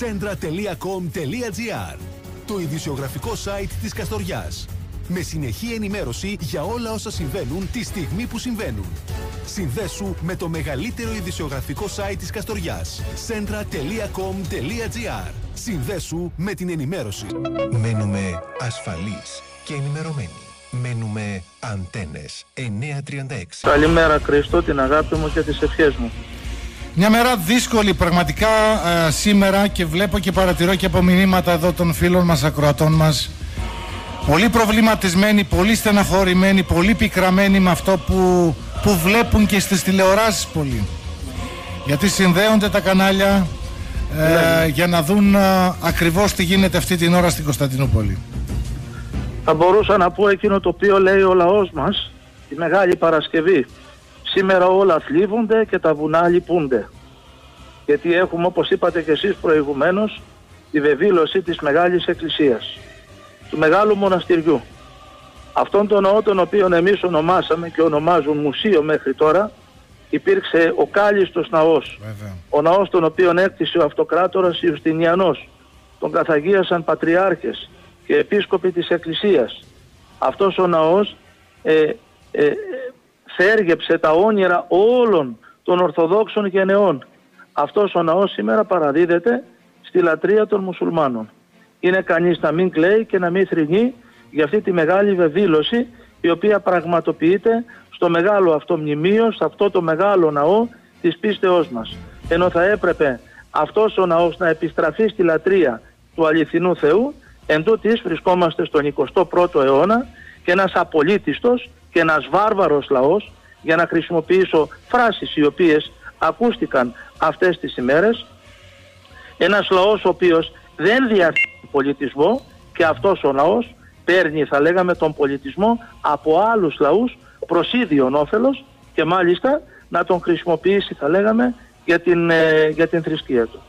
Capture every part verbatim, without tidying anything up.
Σέντρα τελεία κομ τελεία τζι άρ, το ειδησιογραφικό site της Καστοριάς. Με συνεχή ενημέρωση για όλα όσα συμβαίνουν τη στιγμή που συμβαίνουν. Συνδέσου με το μεγαλύτερο ειδησιογραφικό site της Καστοριάς. Σέντρα τελεία κομ τελεία τζι άρ. Συνδέσου με την ενημέρωση. Μένουμε ασφαλείς και ενημερωμένοι. Μένουμε Αντένες εννιακόσια τριάντα έξι. Καλημέρα Χρήστο, την αγάπη μου και τις ευχές μου. Μια μέρα δύσκολη πραγματικά ε, σήμερα, και βλέπω και παρατηρώ και από μηνύματα εδώ των φίλων μας, ακροατών μας. Πολύ προβληματισμένοι, πολύ στεναχωρημένοι, πολύ πικραμένοι με αυτό που, που βλέπουν και στις τηλεοράσεις πολύ. Γιατί συνδέονται τα κανάλια ε, για να δουν ε, ακριβώς τι γίνεται αυτή την ώρα στην Κωνσταντινούπολη. Θα μπορούσα να πω εκείνο το οποίο λέει ο λαός μας τη Μεγάλη Παρασκευή. Σήμερα όλα θλίβονται και τα βουνά λυπούνται. Γιατί έχουμε, όπως είπατε και εσείς προηγουμένως, τη βεβήλωση της Μεγάλης Εκκλησίας, του Μεγάλου Μοναστηριού. Αυτόν τον ναό, τον οποίο εμείς ονομάσαμε και ονομάζουν μουσείο μέχρι τώρα, υπήρξε ο κάλλιστος ναός. Βέβαια. Ο ναός τον οποίον έκτισε ο αυτοκράτορας Ιουστινιανός. Τον καθαγίασαν πατριάρχες και επίσκοποι της Εκκλησίας. Αυτός ο ναός ε, ε, θέργεψε τα όνειρα όλων των Ορθοδόξων γενεών. Αυτός ο ναός σήμερα παραδίδεται στη λατρεία των μουσουλμάνων. Είναι κανείς να μην κλαίει και να μην θρηνεί για αυτή τη μεγάλη βεβήλωση, η οποία πραγματοποιείται στο μεγάλο αυτό μνημείο, σε αυτό το μεγάλο ναό της πίστεώς μας. Ενώ θα έπρεπε αυτός ο ναός να επιστραφεί στη λατρεία του αληθινού Θεού, εν τούτοις βρισκόμαστε στον εικοστό πρώτο αιώνα και ένας απολύτιστος και ένας βάρβαρος λαός, για να χρησιμοποιήσω φράσεις οι οποίες ακούστηκαν αυτές τις ημέρες, ένας λαός ο οποίος δεν διαθέτει πολιτισμό, και αυτός ο λαός παίρνει, θα λέγαμε, τον πολιτισμό από άλλους λαούς προς ίδιον όφελος, και μάλιστα να τον χρησιμοποιήσει, θα λέγαμε, για την, ε, για την θρησκεία του.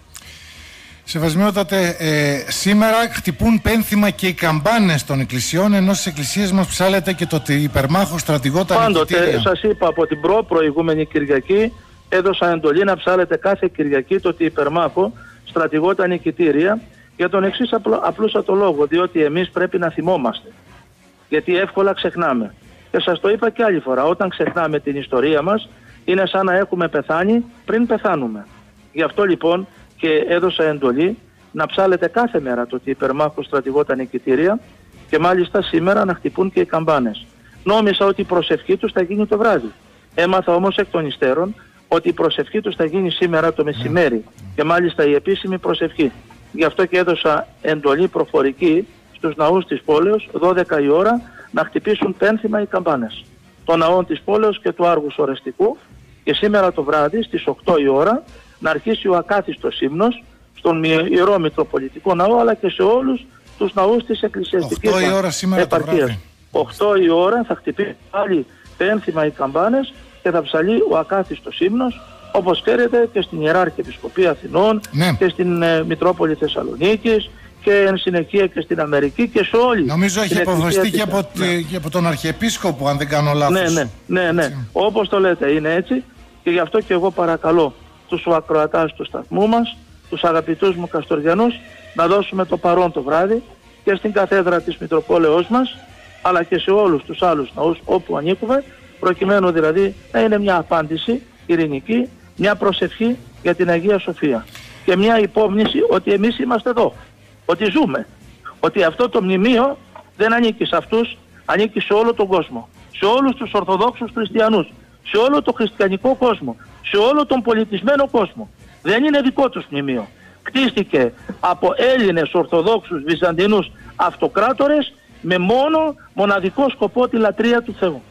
Σεβασμιότατε, ε, σήμερα χτυπούν πένθυμα και οι καμπάνες των εκκλησιών, ενώ στις εκκλησίες μας ψάλεται και το υπερμάχο στρατηγό τα νικητήρια. Πάντοτε σας είπα, από την προ προηγούμενη Κυριακή έδωσα εντολή να ψάλετε κάθε Κυριακή το υπερμάχο στρατηγό τα νικητήρια, για τον εξής απλ, απλούστατο λόγο, διότι εμείς πρέπει να θυμόμαστε, γιατί εύκολα ξεχνάμε. Και σας το είπα και άλλη φορά, όταν ξεχνάμε την ιστορία μας είναι σαν να έχουμε πεθάνει πριν πεθάνουμε. Γι' αυτό λοιπόν και έδωσα εντολή να ψάλετε κάθε μέρα το υπερμάχο στρατηγό τα νικητήρια, και μάλιστα σήμερα να χτυπούν και οι καμπάνες. Νόμιζα ότι η προσευχή τους θα γίνει το βράδυ. Έμαθα όμως εκ των υστέρων ότι η προσευχή τους θα γίνει σήμερα το μεσημέρι, και μάλιστα η επίσημη προσευχή. Γι' αυτό και έδωσα εντολή προφορική στους ναούς της πόλεως δώδεκα η ώρα να χτυπήσουν πένθυμα οι καμπάνες των ναών της πόλεως και του Άργους Ορεστικού, και σήμερα το βράδυ στις οκτώ η ώρα να αρχίσει ο ακάθιστος ύμνος στον Ιερό Μητροπολιτικό Ναό, αλλά και σε όλους τους ναούς της εκκλησιαστικής οκτώ η ώρα σήμερα το βράδυ. οκτώ η ώρα θα χτυπήσει πάλι πένθυμα οι καμπάνες και θα ψαλεί ο ακάθιστος ύμνος, όπως ξέρετε, και στην Ιεράρχη Επισκοπή Αθηνών, ναι, και στην ε, Μητρόπολη Θεσσαλονίκης, και εν συνεχεία και στην Αμερική και σε όλη. Νομίζω έχει αποφασιστεί και από, ναι. και από τον Αρχιεπίσκοπο, αν δεν κάνω λάθος. Ναι, ναι, ναι, ναι. Όπως το λέτε, είναι έτσι, και γι' αυτό και εγώ παρακαλώ τους ακροατάς του σταθμού μας, τους αγαπητούς μου Καστοριανούς, να δώσουμε το παρόν το βράδυ και στην καθέδρα της Μητροπόλεως μας, αλλά και σε όλους τους άλλους ναούς όπου ανήκουμε, προκειμένου δηλαδή να είναι μια απάντηση ειρηνική, μια προσευχή για την Αγία Σοφία και μια υπόμνηση ότι εμείς είμαστε εδώ, ότι ζούμε, ότι αυτό το μνημείο δεν ανήκει σε αυτούς, ανήκει σε όλο τον κόσμο, σε όλους τους Ορθοδόξους Χριστιανούς, σε όλο τον χριστιανικό κόσμο, σε όλο τον πολιτισμένο κόσμο. Δεν είναι δικό τους μνημείο. Κτίστηκε από Έλληνες Ορθοδόξους Βυζαντινούς αυτοκράτορες με μόνο μοναδικό σκοπό τη λατρεία του Θεού.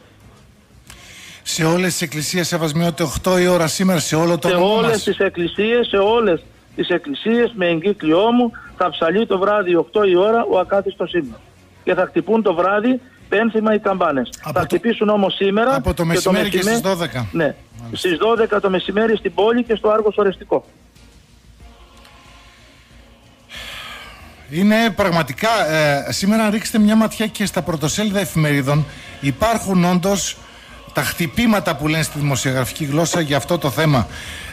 Σε όλες τις εκκλησίες, σεβασμιότητα, οκτώ η ώρα σήμερα, σε όλο το νόμο μας. Σε όλες τις εκκλησίες, σε όλες τις εκκλησίες με εγκύκλειό μου θα ψαλεί το βράδυ οκτώ η ώρα ο ακάθιστος ύμνος. Και θα χτυπούν το βράδυ πένθυμα οι καμπάνες. Από θα το... χτυπήσουν όμως σήμερα από το μεσημέρι και, το μεσημέρι, και στις δώδεκα. Ναι, στις δώδεκα το μεσημέρι στην πόλη και στο Άργος Ορεστικό. Είναι πραγματικά, ε, σήμερα ρίξτε μια ματιά και στα πρωτοσέλιδα εφημερίδων. Υπάρχουν όντως τα χτυπήματα που λένε στη δημοσιογραφική γλώσσα για αυτό το θέμα.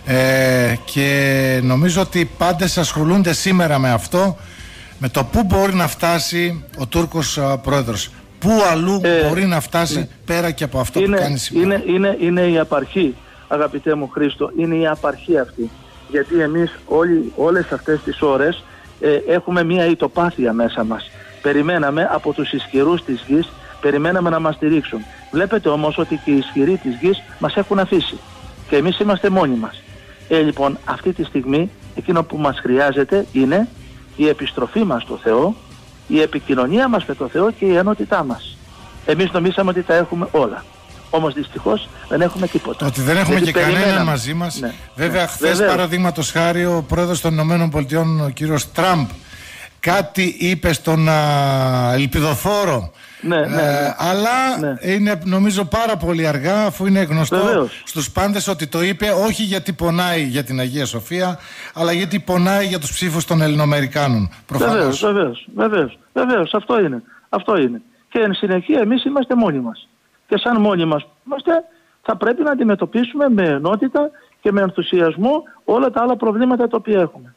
Ε, και νομίζω ότι οι πάντες ασχολούνται σήμερα με αυτό, με το πού μπορεί να φτάσει ο Τούρκος α, πρόεδρος. Πού αλλού ε, μπορεί να φτάσει ναι. πέρα και από αυτό είναι, που κάνει σήμερα. Είναι, είναι, είναι η απαρχή, αγαπητέ μου Χρήστο, είναι η απαρχή αυτή. Γιατί εμείς όλοι, όλες αυτές τις ώρες ε, έχουμε μία ητοπάθεια μέσα μας. Περιμέναμε από τους ισχυρούς της γης, περιμέναμε να μας στηρίξουν. Βλέπετε όμως ότι και οι ισχυροί της γης μας έχουν αφήσει. Και εμείς είμαστε μόνοι μας. Ε, λοιπόν, αυτή τη στιγμή εκείνο που μας χρειάζεται είναι η επιστροφή μας στο Θεό, η επικοινωνία μας με το Θεό και η ενότητά μας. Εμείς νομίσαμε ότι τα έχουμε όλα. Όμως δυστυχώς δεν έχουμε τίποτα. Ότι δεν έχουμε γιατί και κανέναν μαζί μας. Ναι. Βέβαια, ναι. χθες παραδείγματος χάρη ο πρόεδρος των Ηνωμένων Πολιτειών, ο κύριος Τραμπ, κάτι είπε στον α, ελπιδοφόρο. Ναι, ναι, ναι. Ε, αλλά ναι. είναι νομίζω πάρα πολύ αργά, αφού είναι γνωστό Βεβαίως. στους πάντες ότι το είπε όχι γιατί πονάει για την Αγία Σοφία, αλλά γιατί πονάει για τους ψήφους των Ελληνοαμερικάνων. Βεβαίως, βεβαίως, βεβαίως, βεβαίως, αυτό είναι, αυτό είναι. Και εν συνεχεία εμείς είμαστε μόνοι μας. Και σαν μόνοι μας είμαστε, θα πρέπει να αντιμετωπίσουμε με ενότητα και με ενθουσιασμό όλα τα άλλα προβλήματα τα οποία έχουμε.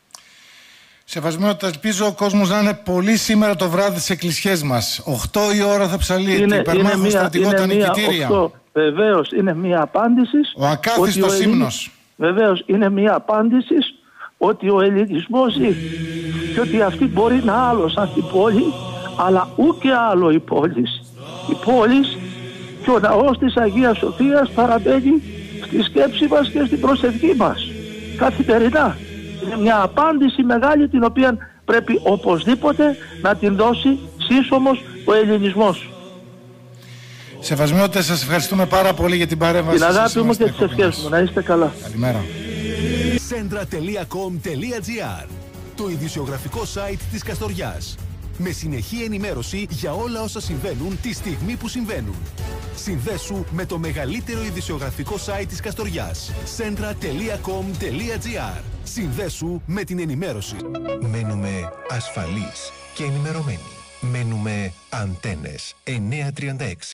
Σεβασμιότητα, ελπίζω ο κόσμος να είναι πολύ σήμερα το βράδυ στις εκκλησιές μας. οκτώ η ώρα θα ψαλεί, υπερμάχος στρατηγό τα νικητήρια. Βεβαίως, είναι μια απάντηση. Ο ακάθιστος ύμνος. Βεβαίως, είναι μια απάντηση ότι ο ελληνισμός ζει. Και ότι αυτή μπορεί να άλλο σαν την πόλη, αλλά ούτε άλλο η πόλη. Η πόλη και ο ναός της Αγίας Σοφίας παραμένει στη σκέψη μας και στην προσευχή μας. Καθημερινά. Είναι μια απάντηση μεγάλη την οποία πρέπει οπωσδήποτε να την δώσει σύσσωμος ο ελληνισμός. Σεβασμιότητες, σας ευχαριστούμε πάρα πολύ για την παρέμβαση. Την αγάπη μου και τις ευχές μου. Να είστε καλά. Καλημέρα. Centra τελεία com τελεία gr, το ειδησιογραφικό site της Καστοριάς. Με συνεχή ενημέρωση για όλα όσα συμβαίνουν τη στιγμή που συμβαίνουν. Συνδέσου με το μεγαλύτερο ειδησιογραφικό site της Καστοριάς. Centra τελεία com τελεία gr. Συνδέσου με την ενημέρωση. Μένουμε ασφαλείς και ενημερωμένοι. Μένουμε Αντένες εννιακόσια τριάντα έξι.